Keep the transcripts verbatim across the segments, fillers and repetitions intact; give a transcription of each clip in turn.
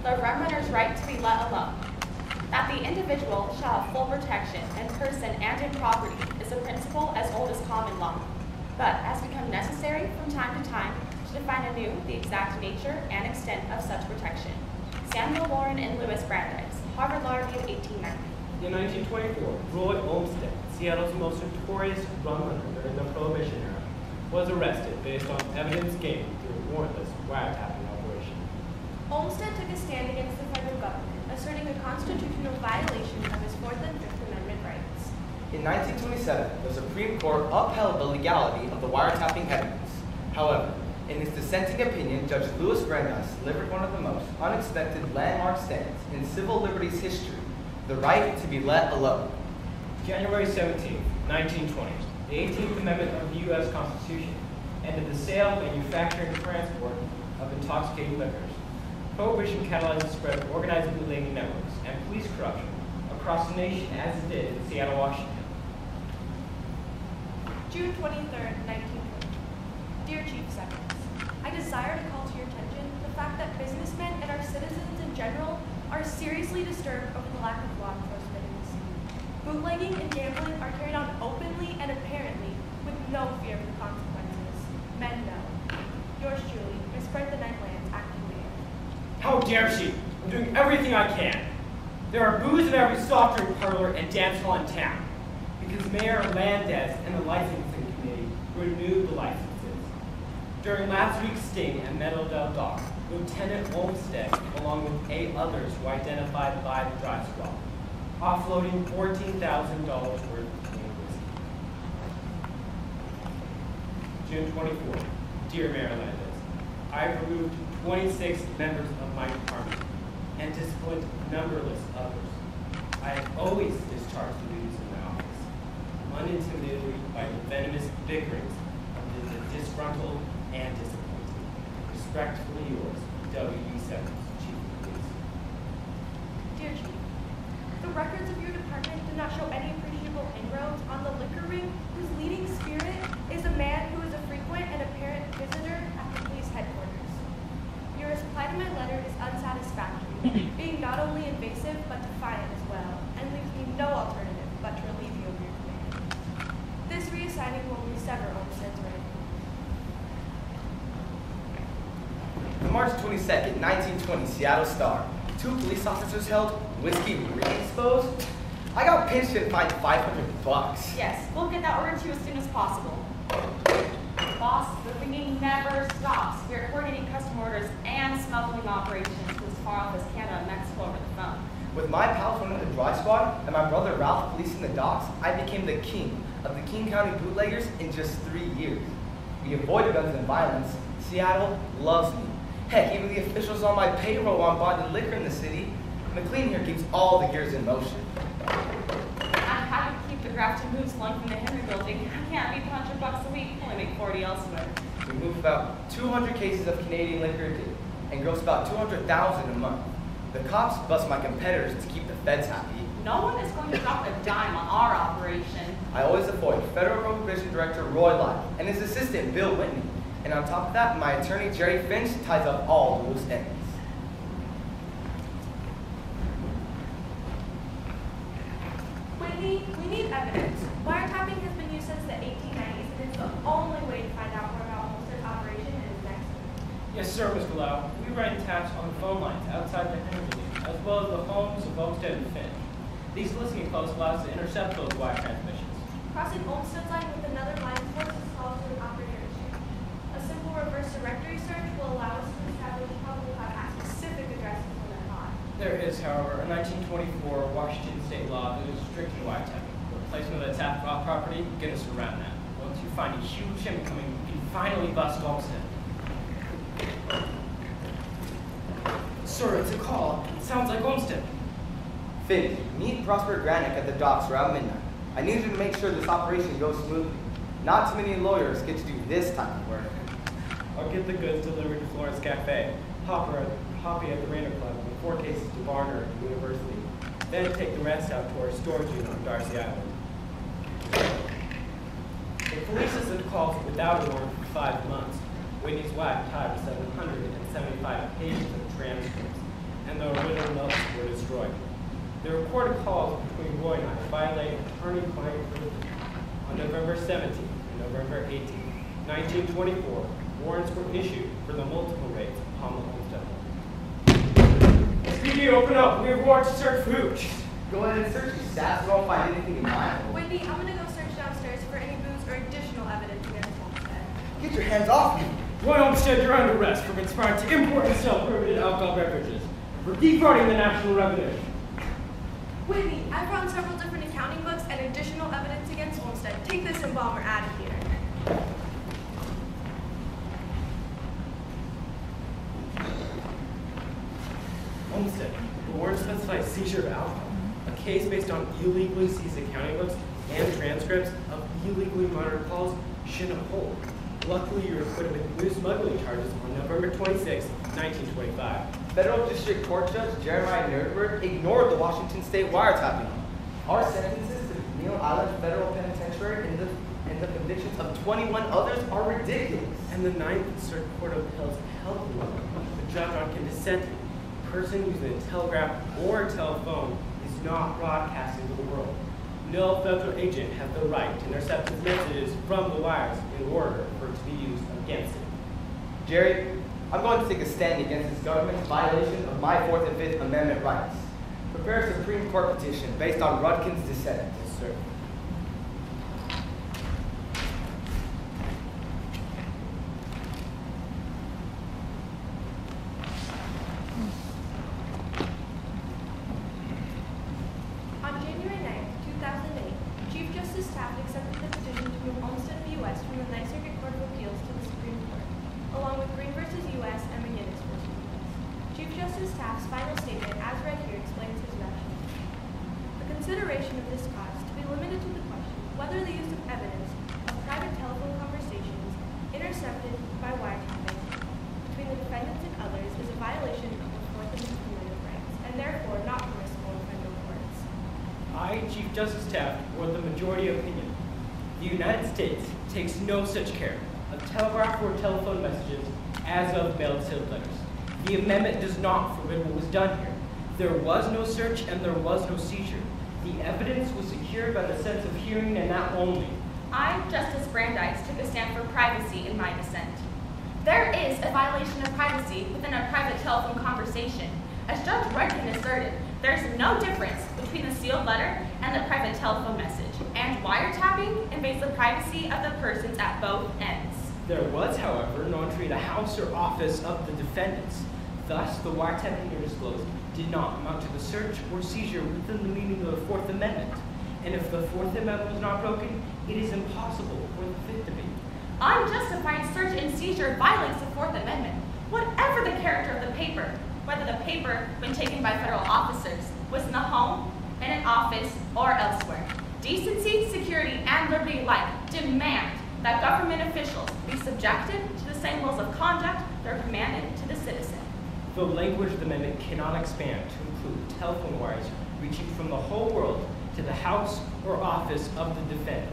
the rum runner's right to be let alone. That the individual shall have full protection in person and in property is a principle as old as common law, but has become necessary from time to time to define anew the exact nature and extent of such protection. Samuel Warren and Louis Brandeis, Harvard Law Review, eighteen ninety. In nineteen twenty-four, Roy Olmsted, Seattle's most notorious rum runner during the Prohibition era, was arrested based on evidence gained through a warrantless wiretapping operation. Olmsted took a stand against the federal government, asserting a constitutional violation of his Fourth and Fifth Amendment rights. In nineteen twenty-seven, the Supreme Court upheld the legality of the wiretapping head use. However, in his dissenting opinion, Judge Louis Brandeis delivered one of the most unexpected landmark stands in civil liberties history, the right to be let alone. January seventeenth, nineteen twenty, the eighteenth Amendment of the U S Constitution ended the sale, manufacture, and transport of intoxicating liquors. Prohibition catalyzed the spread of organized bootlegging networks and police corruption across the nation as it did in Seattle, Washington. June twenty-third, nineteen twenty. Dear Chief Seconds, I desire to call to your attention the fact that businessmen and our citizens in general are seriously disturbed over the lack of law enforcement in the city. Bootlegging and gambling are carried on openly and apparently with no fear of the consequences. Men know. Yours truly, Miss Bertha Knightlands, acting mayor. How dare she? I'm doing everything I can. There are booze in every soft drink parlor and dance hall in town because Mayor Landez and the licensing committee renewed the licenses. During last week's sting at Meadowdale Dock, Lieutenant Olmsted, along with eight others who identified by the dry squad, offloading fourteen thousand dollars worth of clean whiskey. June twenty-fourth, dear Mayor Landez, I have removed twenty-six members of my department and disciplined numberless others. I have always discharged the duties of my office, unintimidated by the venomous bickerings of the disgruntled and disappointed. Respectfully yours, W B seven, Chief of Police. Dear Chief, the records of your department do not show any appreciable inroads on the liquor ring whose leading spirit is a man who is a frequent and apparent visitor at the police headquarters. Your reply to my letter is unsatisfactory, being not only invasive but defiant as well, and leaves me no alternative but to relieve you of your command. This reassigning will resever Olmsted's rank. On March twenty-second, nineteen twenty, Seattle Star. Two police officers held whiskey re-exposed. I got pinched and fined five hundred bucks. Yes, we'll get that order to you as soon as possible. Boss, the ringing never stops. We are coordinating custom orders and smuggling operations to as far off as Canada and Mexico over the phone. With my pals running the dry squad and my brother Ralph policing the docks, I became the king of the King County bootleggers in just three years. We avoided guns and violence. Seattle loves me. Heck, even the officials on my payroll want bonded liquor in the city. McLean here keeps all the gears in motion. I'm happy to keep the Grafton moves flowing from the Henry building. I can't beat one hundred bucks a week. Only make forty elsewhere. We move about two hundred cases of Canadian liquor a day and gross about two hundred thousand a month. The cops bust my competitors to keep the feds happy. No one is going to drop a dime on our operation. I always avoid Federal Prohibition Director Roy Lyle and his assistant Bill Whitney. And on top of that, my attorney Jerry Finch ties up all the loose ends. Whitney, we need evidence. Wiretapping has been used since the eighteen nineties, and it's the only way to find out more about Olmsted's operation and his next move. Yes, sir, Mister Lau. We ran taps on the phone lines outside the Henry building, as well as the homes of Olmsted and Finch. These listening posts allow us to intercept those wire transmissions. Crossing Olmsted's line with another line force is called to an operator issue. A simple reverse directory search will allow us to establish how we'll have specific addresses when they're hot. There is, however, a nineteen twenty-four Washington state law that is restricting wiretapping. The placement of the tap off property will get us around that. Once you find a huge chimney coming, you can finally bust Olmsted. Sir, it's a call. It sounds like Olmsted. Finch, meet Prosper Granick at the docks around midnight. I need you to make sure this operation goes smoothly. Not too many lawyers get to do this type of work. I'll get the goods delivered to Florence Cafe, Hopper, Hoppy at the Raider Club, and four cases to Barner at the University. Then take the rest out to our storage unit on Darcy Island. The police has been called without a warrant for five months. Whitney's wife tied seven hundred seventy-five pages of transcripts, and the notes were destroyed. The recorded calls between Roy and I violate attorney-client privilege. On November seventeenth and November eighteenth, nineteen twenty-four, warrants were issued for the multiple raids upon the homestead. S P D, open up. We have warrants to search for hooch. Go ahead and search these stats. We don't find anything in mine. Whitney, I'm gonna go search downstairs for any booze or additional evidence against Homestead. Get your hands off me. Roy Olmsted, you're under arrest for conspiring to import and sell prohibited alcohol beverages, for defrauding the national revenue. Whitney, I found several different accounting books and additional evidence against Homestead. Take this and bomb her out of here. Olmsted, the warrant specifies seizure of alcohol, a case based on illegally seized accounting books and transcripts of illegally monitored calls shouldn't hold. Luckily, you were acquitted with new smuggling charges on November twenty-sixth, nineteen twenty-five. Federal District Court Judge Jeremiah Nerdberg ignored the Washington State wiretapping. Our sentences to Neal Island Federal Penitentiary and the, and the convictions of twenty-one others are ridiculous. And the Ninth Circuit Court of Appeals held the law. The judge on can dissent. A person using a telegraph or a telephone is not broadcasting to the world. No federal agent has the right to intercept his messages from the wires in order for it to be used against him. Jerry, I'm going to take a stand against this government's violation of my Fourth and Fifth Amendment rights. Prepare a Supreme Court petition based on Rudkin's dissent. Yes, sir. On January ninth, two thousand eight, Chief Justice Taft accepted the petition to move Olmsted v. U S from the Ninth Circuit Court of Appeals to the Supreme Court, along with Green v. U S and McGinnis v. U S Chief Justice Taft's final statement, as read here, explains his rationale. The consideration of this cause to be limited to the question whether the use of evidence of private telephone conversations intercepted by wiretapping between the defendants and others is a violation of the Fourth Amendment rights, and therefore not permissible in federal courts. I, Chief Justice Taft, or the majority opinion. The United States takes no such care of telegraph or telephone messages as of mailed sealed letters. The amendment does not forbid what was done here. There was no search and there was no seizure. The evidence was secured by the sense of hearing and that only. I, Justice Brandeis, took a stand for privacy in my dissent. There is a violation of privacy within a private telephone conversation. As Judge Rudkin asserted, there's no difference between the sealed letter and the private telephone message, and wiretapping invades the privacy of the persons at both ends. There was, however, no entry to the house or office of the defendants. Thus, the wiretapping here disclosed did not amount to the search or seizure within the meaning of the Fourth Amendment. And if the Fourth Amendment was not broken, it is impossible for the Fifth to be. Unjustified search and seizure violates the Fourth Amendment, whatever the character of the paper, whether the paper, when taken by federal officers, was in the home, in an office, or elsewhere. Decency, security, and liberty alike demand that government officials be subjected to the same rules of conduct that are commanded to the citizen. The language of the amendment cannot expand to include telephone wires reaching from the whole world to the house or office of the defendant.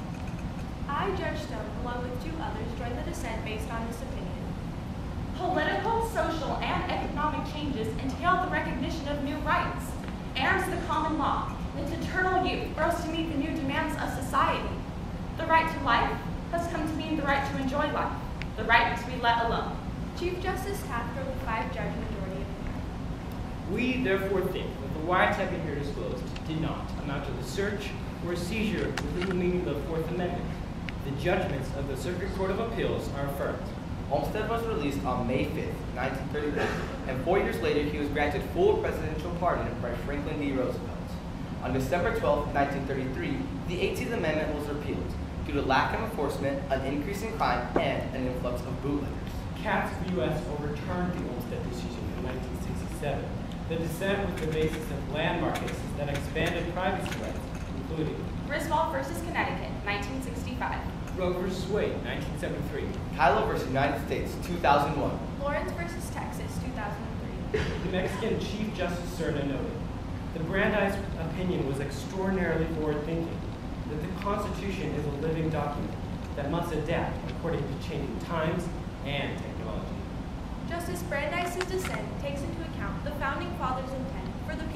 I, Judge Stone, along with two others, join the dissent based on this opinion. Political, social, and economic changes entail the recognition of new rights, and the common law, its eternal youth grows to meet the new demands of society. The right to life has come to mean the right to enjoy life, the right to be let alone. Chief Justice Taft wrote the five-judge majority opinion. We therefore think that the wiretapping here disclosed did not amount to the search or seizure within the meaning of the Fourth Amendment. The judgments of the Circuit Court of Appeals are affirmed. Olmsted was released on May fifth, nineteen thirty-one, and four years later he was granted full presidential pardon by Franklin D. Roosevelt. On December twelfth, nineteen thirty-three, the eighteenth Amendment was repealed due to lack of enforcement, an increase in crime, and an influx of bootleggers. Katz v. U S overturned the Olmsted decision in nineteen sixty-seven. The dissent was the basis of landmark cases that expanded privacy rights, including Griswold versus Connecticut, nineteen sixty-five. Roe versus Wade, nineteen seventy-three. Kylo versus United States, two thousand one. Lawrence versus Texas, two thousand three. The Mexican Chief Justice Serna noted, the Brandeis opinion was extraordinarily forward-thinking, that the Constitution is a living document that must adapt according to changing times and technology. Justice Brandeis' dissent takes into account the Founding Fathers' intent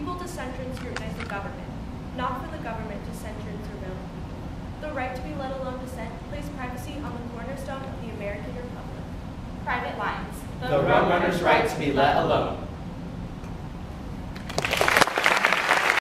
people to censure and scrutinize the government, not for the government to censure and surveil. The right to be let alone dissent places privacy on the cornerstone of the American Republic. Private lines. The rum runner's right to be let alone.